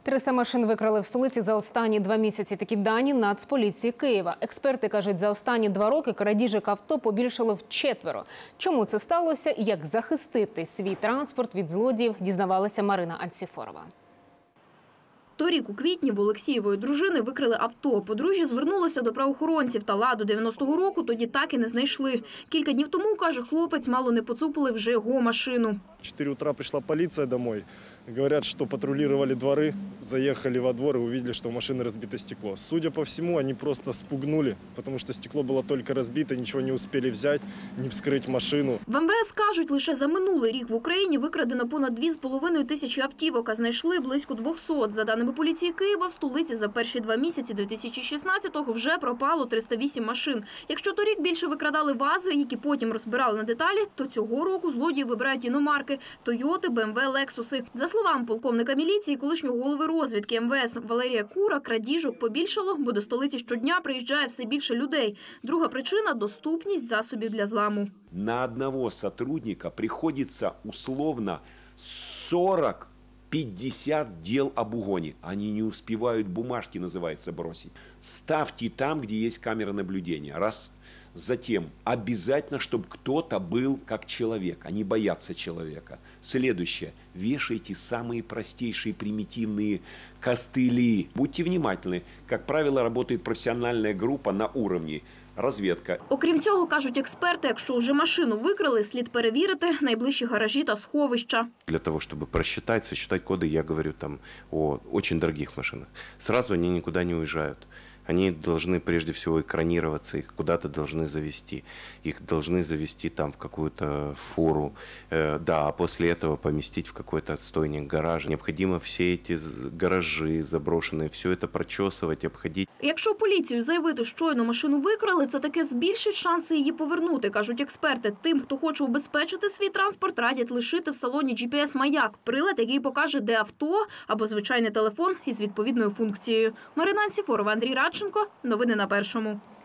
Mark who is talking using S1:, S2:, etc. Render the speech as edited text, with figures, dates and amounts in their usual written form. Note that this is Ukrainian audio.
S1: 300 машин викрали в столиці за останні 2 місяці. Такі дані Нацполіції Києва. Експерти кажуть, за останні 2 роки крадіжок авто побільшало вчетверо. Чому це сталося і як захистити свій транспорт від злодіїв, дізнавалася Марина Анціфорова.
S2: Торік у квітні в Олексієвої дружини викрили авто. Подружжя звернулося до правоохоронців, та ладу 90-го року тоді так і не знайшли. Кілька днів тому, каже хлопець, мало не поцупили вже його машину.
S3: В 4 утра пришла полиция домой. Говорят, что патрулировали дворы, заехали во двор и увидели, что у машины разбито стекло. Судя по всему, они просто спугнули, потому что стекло было только разбито, ничего не успели взять, не вскрыть машину.
S2: В МВС кажуть, лише за минулий рік в Україні викрадено понад 2,5 тисячі автівок, а знайшли близько 200. За даними поліції Києва, в столиці за перші 2 місяці 2016-го вже пропало 308 машин. Якщо торік більше викрадали ВАЗи, які потім розбирали на деталі, то цього року злодії вибирають іномарки – Тойоти, БМВ, Лексуси. За словами полковника міліції, колишнього голови розвідки МВС Валерія Кура, крадіжок побільшало, бо до столиці щодня приїжджає все більше людей. Друга причина – доступність засобів для зламу.
S4: На одного сотрудника приходится условно 40-50 дел об угоне. Они не успевают бумажки, называется, бросить. Ставьте там, где есть камера наблюдения. Раз. Затем обязательно, чтобы кто-то был как человек. Они боятся человека. Следующее. Вешайте самые простейшие примитивные костыли. Будьте внимательны. Как правило, работает профессиональная группа на уровне. Розвідка.
S2: Окрім цього, кажуть експерти, якщо вже машину викрали, слід перевірити найближчі гаражі та сховища.
S5: Для того, чтобы просчитать, сосчитать коды, я говорю там о очень дорогих машинах. Сразу они никуда не уезжают. Они должны прежде всего экранироваться, их куда-то должны завести. Их должны завести там в какую-то фуру, да, а после этого поместить в какой-то отстойник, гараж. Необходимо все эти гаражи заброшенные, все это прочесывать, обходить.
S2: Якщо поліцію заявити, щойно машину викрали, це таки збільшить шанси її повернути, кажуть експерти. Тим, хто хоче убезпечити свій транспорт, радять лишити в салоні GPS-маяк. Прилад, який покаже, де авто, або звичайний телефон із відповідною функцією. Марина Анціфорова, Андрій Радченко. Новини на Першому.